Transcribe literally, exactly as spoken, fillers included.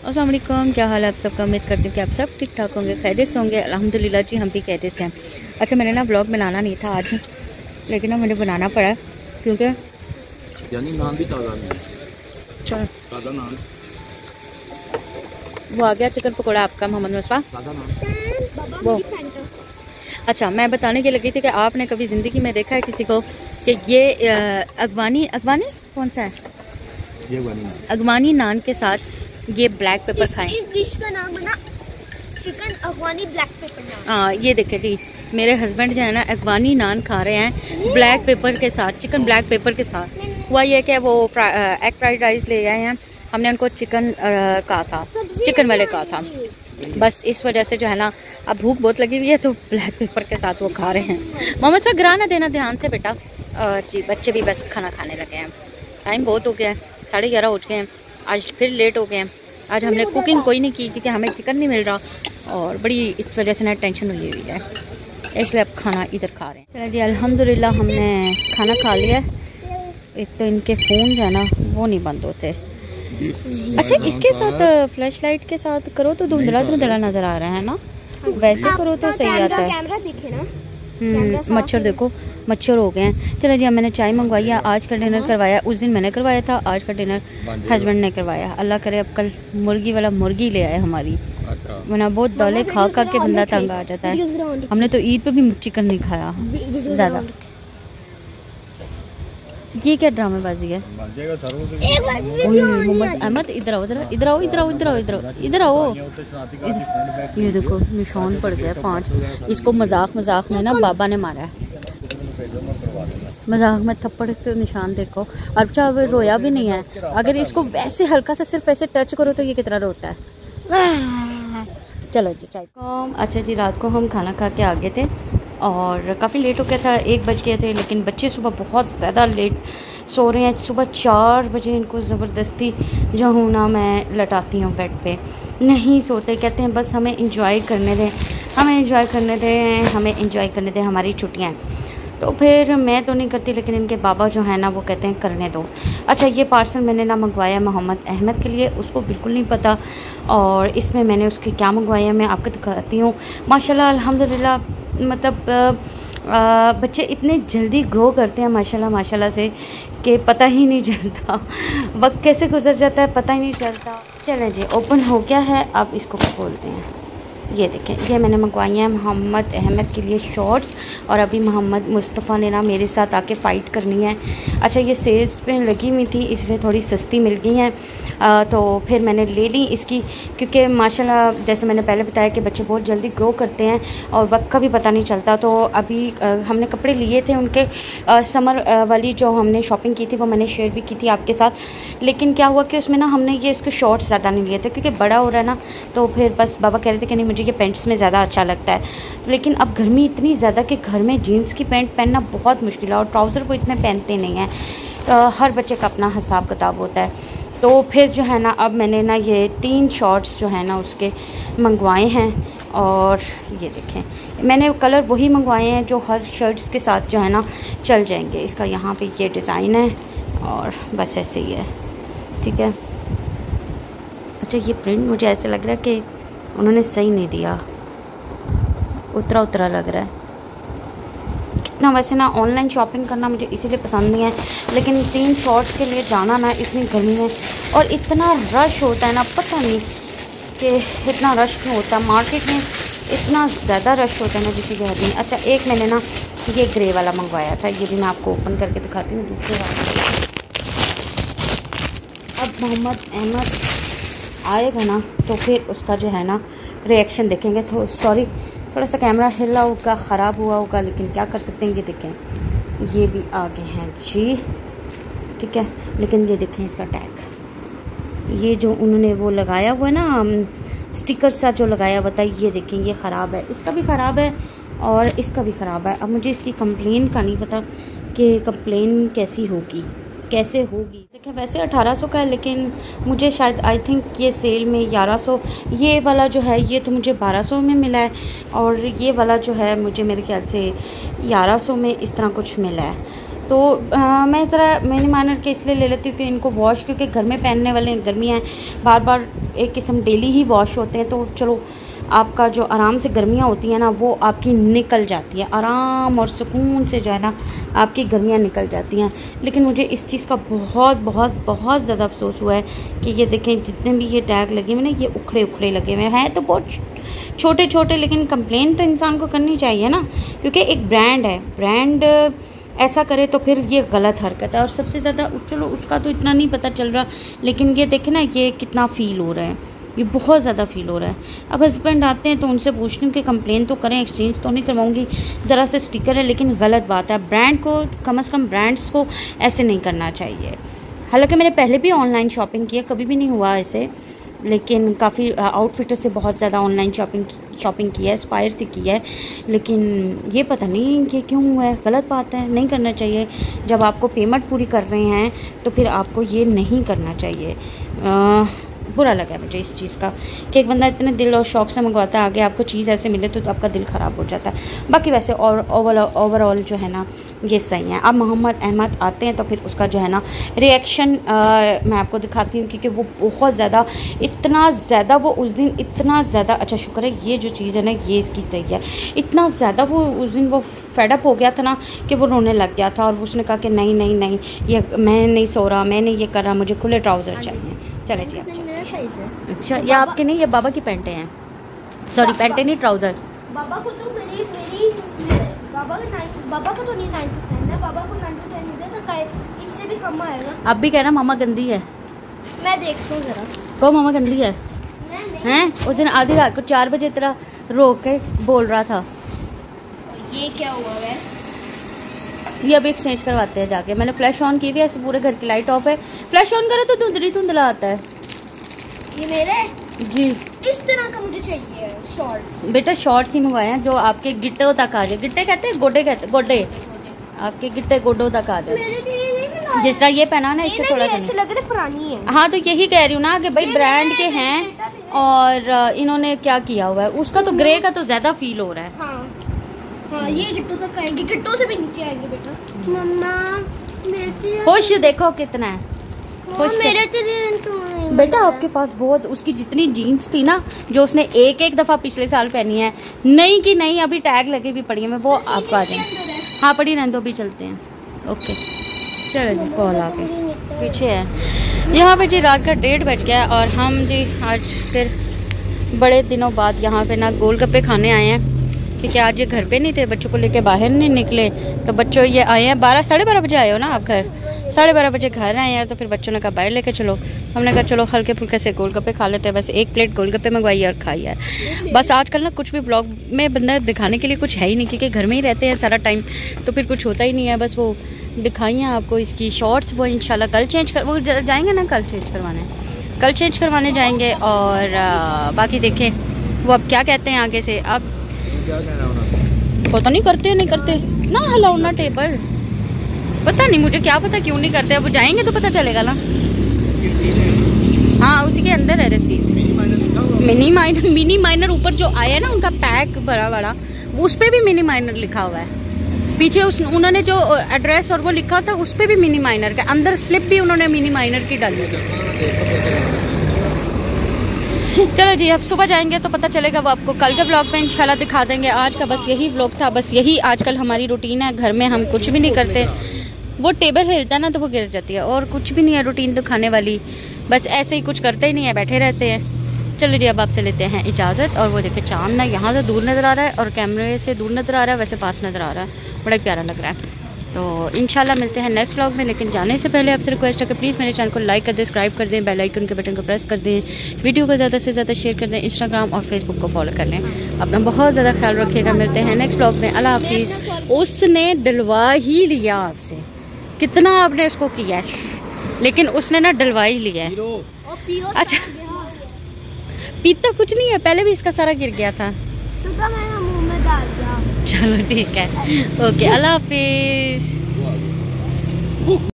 अस्सलाम वालेकुम, क्या हाल है आप सबका। उम्मीद करती हूँ कि आप सब ठीक ठाक होंगे, खैरियत से होंगे। अल्हम्दुलिल्लाह जी, हम भी खैरियत से हैं। अच्छा, मैंने ना ब्लॉग बनाना नहीं था आज, लेकिन ना मुझे बनाना पड़ा क्योंकि यानी नान भी ताज़ा नहीं है। चलो सादा नान, वो आ गया चिकन पकौड़ा आपका मोहम्मद मुस्तफ़ा। सादा नान वो अच्छा, मैं बताने की लगी थी कि आपने कभी ज़िंदगी में देखा है किसी को कि ये अगवानी अगवानी कौन सा है, ये अगवानी नान, अगवानी नान के साथ ये ब्लैक पेपर खाएं। इस डिश का नाम है ना चिकन अगवानी ब्लैक पेपर नान। हाँ, ये देखे जी, मेरे हस्बैंड जो है ना अगवानी नान खा रहे हैं ब्लैक पेपर के साथ, चिकन ब्लैक पेपर के साथ। हुआ ये कि वो एग फ्राइड राइस ले आए हैं, हमने उनको चिकन कहा था, चिकन वाले कहा था, बस इस वजह से जो है ना अब भूख बहुत लगी हुई है तो ब्लैक पेपर के साथ वो खा रहे हैं। मोहम्मद सा गिरा ना देना ध्यान से बेटा। जी, बच्चे भी बस खाना खाने लगे हैं। टाइम बहुत हो गया है, साढ़े ग्यारह हो चुके हैं, आज फिर लेट हो गए हैं। आज हमने कुकिंग कोई नहीं की क्योंकि हमें चिकन नहीं मिल रहा और बड़ी इस वजह से ना टेंशन हुई हुई है, इसलिए अब खाना इधर खा रहे हैं। चलो जी, अल्हम्दुलिल्लाह हमने खाना खा लिया। एक तो इनके फ़ोन जो है ना वो नहीं बंद होते। अच्छा, इसके साथ फ्लैश लाइट के साथ करो तो धुंधला धुंधला नज़र आ रहा है ना, वैसे करो तो सही आता है। कैमरा दिखे ना, हम्म मच्छर देखो, मच्छर हो गए हैं। चलो जी, मैंने चाय मंगवाई है, आज का डिनर करवाया, उस दिन मैंने करवाया था, आज का डिनर हस्बैंड ने करवाया। अल्लाह करे अब कल मुर्गी वाला मुर्गी ले आए हमारी, वरना बहुत दौले खा खा के बंदा तंग आ जाता है। हमने तो ईद पे भी चिकन नहीं खाया ज़्यादा। ये क्या ड्रामेबाजी है। मोहम्मद अहमद इधर आओ, इधर इधर आओ, इधर आओ, इधर आओ, इधर आओ, इधर आओ। ये देखो निशान पड़ गया पांच। इसको मजाक मजाक में ना बाबा ने मारा है, मजाक में थप्पड़ से निशान देखो। और अच्छा, अब रोया भी नहीं है। अगर इसको वैसे हल्का सा सिर्फ ऐसे टच करो तो ये कितना रोता है। चलो जी चाय। अच्छा जी, रात को हम खाना खा के आ गए थे और काफ़ी लेट हो गया था, एक बज गए थे, लेकिन बच्चे सुबह बहुत ज़्यादा लेट सो रहे हैं। सुबह चार बजे इनको ज़बरदस्ती जो हूँ ना मैं लटाती हूँ बेड पे, नहीं सोते, कहते हैं बस हमें इंजॉय करने दें, हमें इंजॉय करने दें, हमें इंजॉय करने दें, हमारी छुट्टियाँ हैं। तो फिर मैं तो नहीं करती, लेकिन इनके बाबा जो है ना वो कहते हैं करने दो। अच्छा, ये पार्सल मैंने ना मंगवाया मोहम्मद अहमद के लिए, उसको बिल्कुल नहीं पता, और इसमें मैंने उसके क्या मंगवाया मैं आपको दिखाती हूँ। माशाल्लाह अल्हम्दुलिल्लाह, मतलब आ, बच्चे इतने जल्दी ग्रो करते हैं माशाल्लाह माशाल्लाह से कि पता ही नहीं चलता, वक्त कैसे गुजर जाता है पता ही नहीं चलता। चलें जी, ओपन हो गया है, अब इसको खोलते हैं। ये देखें, ये मैंने मंगवाई हैं मोहम्मद अहमद के लिए शॉर्ट्स, और अभी मोहम्मद मुस्तफ़ा ने ना मेरे साथ आके फ़ाइट करनी है। अच्छा, ये सेल्स पे लगी हुई थी इसलिए थोड़ी सस्ती मिल गई हैं, तो फिर मैंने ले ली इसकी, क्योंकि माशाल्लाह जैसे मैंने पहले बताया कि बच्चे बहुत जल्दी ग्रो करते हैं और वक्त का भी पता नहीं चलता। तो अभी आ, हमने कपड़े लिए थे उनके, आ, समर आ, वाली जो हमने शॉपिंग की थी वो मैंने शेयर भी की थी आपके साथ, लेकिन क्या हुआ कि उसमें ना हमने ये इसके शॉर्ट्स ज़्यादा नहीं लिए थे क्योंकि बड़ा हो रहा है ना, तो फिर बस बाबा कह रहे थे कि नहीं मुझे ये पैंट्स में ज़्यादा अच्छा लगता है। लेकिन अब गर्मी इतनी ज़्यादा कि घर में जीन्स की पैंट पहनना बहुत मुश्किल है और ट्राउज़र को इतने पहनते नहीं हैं, तो हर बच्चे का अपना हिसाब किताब होता है। तो फिर जो है ना अब मैंने ना ये तीन शॉर्ट्स जो है ना उसके मंगवाए हैं, और ये देखें मैंने कलर वही मंगवाए हैं जो हर शर्ट्स के साथ जो है ना चल जाएंगे। इसका यहाँ पे ये डिज़ाइन है और बस ऐसे ही है, ठीक है। अच्छा, ये प्रिंट मुझे ऐसे लग रहा है कि उन्होंने सही नहीं दिया, उतरा उतरा लग रहा है कितना। वैसे ना ऑनलाइन शॉपिंग करना मुझे इसीलिए पसंद नहीं है, लेकिन तीन शॉर्ट्स के लिए जाना ना इतनी गर्मी में और इतना रश होता है ना, पता नहीं कि इतना रश क्यों होता है मार्केट में, इतना ज़्यादा रश होता है ना जिसकी हद नहीं। अच्छा, एक मैंने ना ये ग्रे वाला मंगवाया था, ये भी मैं आपको ओपन करके दिखाती हूँ दूसरे वाले। अब मोहम्मद अहमद आएगा ना तो फिर उसका जो है ना रिएक्शन देखेंगे। तो सॉरी, थोड़ा सा कैमरा हिला होगा, ख़राब हुआ होगा, लेकिन क्या कर सकते हैं। ये देखें, ये भी आगे हैं जी, ठीक है। लेकिन ये देखें इसका टैग, ये जो उन्होंने वो लगाया हुआ है ना स्टिकर सा जो लगाया हुआ था, ये देखें ये ख़राब है, इसका भी ख़राब है और इसका भी ख़राब है। अब मुझे इसकी कंप्लेन का नहीं पता कि कंप्लेन कैसी होगी, कैसे होगी। देखें वैसे अठारह सौ का है, लेकिन मुझे शायद आई थिंक ये सेल में ग्यारह सौ, ये वाला जो है ये तो मुझे बारह सौ में मिला है, और ये वाला जो है मुझे मेरे ख्याल से ग्यारह सौ में इस तरह कुछ मिला है। तो आ, मैं ज़रा मिनी माइनर के इसलिए ले लेती हूँ कि इनको वॉश, क्योंकि घर में पहनने वाले गर्मियाँ हैं, बार बार एक किस्म डेली ही वॉश होते हैं, तो चलो आपका जो आराम से गर्मियाँ होती हैं ना वो आपकी निकल जाती है, आराम और सुकून से जो है ना आपकी गर्मियाँ निकल जाती हैं। लेकिन मुझे इस चीज़ का बहुत बहुत बहुत ज़्यादा अफसोस हुआ है कि ये देखें जितने भी ये टैग लगे हुए ना ये उखड़े उखड़े लगे हुए हैं, तो बहुत छोटे छोटे, लेकिन कंप्लेन तो इंसान को करनी चाहिए ना, क्योंकि एक ब्रांड है, ब्रांड ऐसा करे तो फिर ये गलत हरकत है। और सबसे ज़्यादा चलो उसका तो इतना नहीं पता चल रहा, लेकिन ये देखें ना ये कितना फ़ील हो रहा है, ये बहुत ज़्यादा फील हो रहा है। अब हस्बैंड आते हैं तो उनसे पूछती हूँ कि कंप्लेन तो करें, एक्सचेंज तो नहीं करवाऊँगी, ज़रा से स्टिकर है, लेकिन गलत बात है। ब्रांड को कम से कम ब्रांड्स को ऐसे नहीं करना चाहिए। हालांकि मैंने पहले भी ऑनलाइन शॉपिंग की है, कभी भी नहीं हुआ ऐसे, लेकिन काफ़ी आउटफिटर से बहुत ज़्यादा ऑनलाइन शॉपिंग शॉपिंग की है, एस्पायर से की है, लेकिन ये पता नहीं कि क्यों हुआ है। गलत बात है, नहीं करना चाहिए। जब आपको पेमेंट पूरी कर रहे हैं तो फिर आपको ये नहीं करना चाहिए। आ, बुरा लगा मुझे इस चीज़ का कि एक बंदा इतने दिल और शौक़ से मंगवाता है, आगे आपको चीज़ ऐसे मिले तो, तो आपका दिल ख़राब हो जाता है। बाकी वैसे और ओवरऑल जो है ना ये सही है। अब मोहम्मद अहमद आते हैं तो फिर उसका जो है ना रिएक्शन मैं आपको दिखाती हूँ, क्योंकि वो बहुत ज़्यादा, इतना ज़्यादा वो उस दिन इतना ज़्यादा, अच्छा शुक्र है ये जो चीज़ है ना ये इसकी सही है, इतना ज़्यादा वो उस दिन वो फेडअप हो गया था ना कि वो रोने लग गया था, और उसने कहा कि नहीं नहीं नहीं ये मैं नहीं सो रहा, मैं नहीं ये कर रहा, मुझे खुले ट्राउज़र चाहिए। चले जी अच्छा अच्छा, ये आपके नहीं, ये बाबा की पैंटें हैं, सॉरी पैंटें नहीं ट्राउज़र। बाबा को तो मेरी मेरी बाबा का नाइन बाबा को तो नहीं नाइन टू टेन है, बाबा को नाइन टू टेन दे तो काय इससे भी कम आएगा। अब भी कहना मामा गंदी है, मैं देखता हूँ जरा, को मामा गंदी है हैं। उस दिन आधी रात को चार बजे तरह रो के बोल रहा था। ये क्या हुआ है? ये अभी एक्सचेंज करवाते हैं जाके। मैंने फ्लैश ऑन की हुई है, पूरे घर की लाइट ऑफ है, फ्लैश ऑन करो तो धुंधली धुंधला आता है। ये मेरे जी इस तरह का मुझे चाहिए शॉर्ट्स। बेटा शॉर्ट्स ही मंगवाए हैं जो आपके गिट्टों तक आ जाए। गिट्टे कहते हैं, गोडे कहते हैं, गोडे आपके गिट्टे गोडों तक आ जाए। जिस तरह ये पहना ना इससे थोड़ा ऐसे लग रहा है पुरानी है। हाँ तो यही कह रही हूँ ना कि भाई ब्रांड के हैं और इन्होंने क्या किया हुआ है, उसका तो ग्रे का तो ज्यादा फील हो रहा है। हाँ हाँ ये गिट्टों तक आएंगे, गिट्टों से भी नीचे आएंगे बेटा। मम्मा मेरे खुश देखो कितना है खुश मेरे तो बेटा। आपके पास बहुत, उसकी जितनी जीन्स थी ना जो उसने एक एक दफा पिछले साल पहनी है, नहीं कि नहीं अभी टैग लगे भी पड़ी है, मैं वो आपको आ जाए। हाँ पड़ी रहने दो, भी चलते हैं। ओके चलो जी, कॉल आ गई पीछे है। यहाँ पे जी रात का डेढ़ बज गया और हम जी आज फिर बड़े दिनों बाद यहाँ पे ना गोलगप्पे खाने आए हैं, क्योंकि आज ये घर पे नहीं थे, बच्चों को लेके बाहर नहीं निकले, तो बच्चों ये आए हैं बारह साढ़े बारह बजे आए हो ना आप घर, साढ़े बारह बजे घर आए हैं, तो फिर बच्चों ने कहा बाहर लेके चलो। हमने कहा चलो हल्के फुल्के से गोलगप्पे खा लेते हैं। बस एक प्लेट गोलगप्पे मंगवाई और खाई है। बस आजकल ना कुछ भी ब्लॉग में बंदा दिखाने के लिए कुछ है ही नहीं, क्योंकि घर में ही रहते हैं सारा टाइम, तो फिर कुछ होता ही नहीं है। बस वो दिखाई हैं आपको इसकी शॉर्ट्स, वो इंशाल्लाह कल चेंज कर, वो जाएंगे ना कल चेंज करवाने, कल चेंज करवाने जाएंगे। और आ, बाकी देखें वो अब क्या कहते हैं आगे से। अब पता नहीं करते नहीं करते ना हलाओ ना टेबल, पता नहीं मुझे क्या पता क्यों नहीं करते। अब जाएंगे तो पता चलेगा ना। हाँ उसी के अंदर है रसीद। मिनी माइनर मिनी माइनर ऊपर जो आया है ना उनका पैक बड़ा बड़ा, उस पर भी मिनी माइनर लिखा हुआ है। पीछे उस उन्होंने जो एड्रेस और वो लिखा था उस पर भी मिनी माइनर का, अंदर स्लिप भी उन्होंने मिनी माइनर की डाली। चलो जी अब सुबह जाएंगे तो पता चलेगा, वो आपको कल के ब्लॉग में इंशाल्लाह दिखा देंगे। आज का बस यही ब्लॉग था, बस यही आजकल हमारी रूटीन है। घर में हम कुछ भी नहीं करते, वो टेबल हिलता है ना तो वो गिर जाती है, और कुछ भी नहीं है रूटीन तो खाने वाली, बस ऐसे ही कुछ करते ही नहीं है, बैठे रहते हैं। चलो जी अब आपसे लेते हैं इजाज़त। और वो देखिए चांद ना यहाँ से दूर नज़र आ रहा है और कैमरे से दूर नज़र आ रहा है, वैसे पास नज़र आ रहा है, बड़ा प्यारा लग रहा है। तो इंशाल्लाह मिलते हैं नेक्स्ट व्लॉग में, लेकिन जाने से पहले आपसे रिक्वेस्ट है कि प्लीज़ मेरे चैनल को लाइक कर दें, सब्सक्राइब कर दें, बेल आइकन के बटन को प्रेस कर दें, वीडियो को ज़्यादा से ज़्यादा शेयर कर दें, इंस्टाग्राम और फेसबुक को फॉलो कर लें। अपना बहुत ज़्यादा ख्याल रखिएगा, मिलते हैं नेक्स्ट व्लॉग में। अल्लाह हाफिज़। उसने डलवा ही लिया आपसे, कितना आपने उसको किया है, लेकिन उसने ना डलवा ही लिया है। अच्छा पीता कुछ नहीं है, पहले भी इसका सारा गिर गया था, मुंह में डाल दिया। चलो ठीक है, ओके अल्लाह हाफिज़।